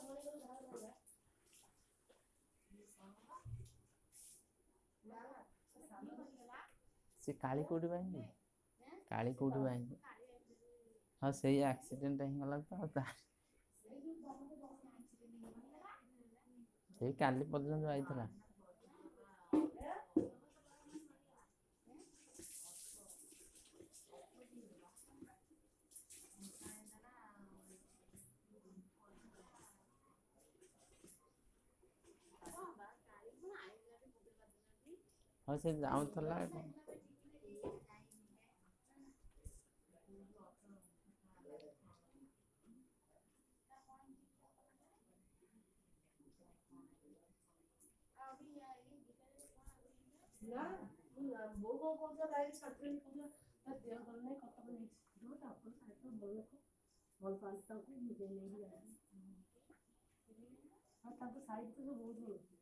से काली कोठी बाई काली कोठी बाई हाँ सही एक्सीडेंट ही गला तो ସେଇ କାଲି ପର୍ଯ୍ୟନ୍ତ ଯାଇଥିଲା ହଁ ସେ ଯାଉଥିଲା ना वो कौन सा गाड़ी छात्र पूजा देह करने कत नहीं जो डॉक्टर साहब बोले को बोल पांच तक मुझे नहीं आया हां तब साइड से बहुत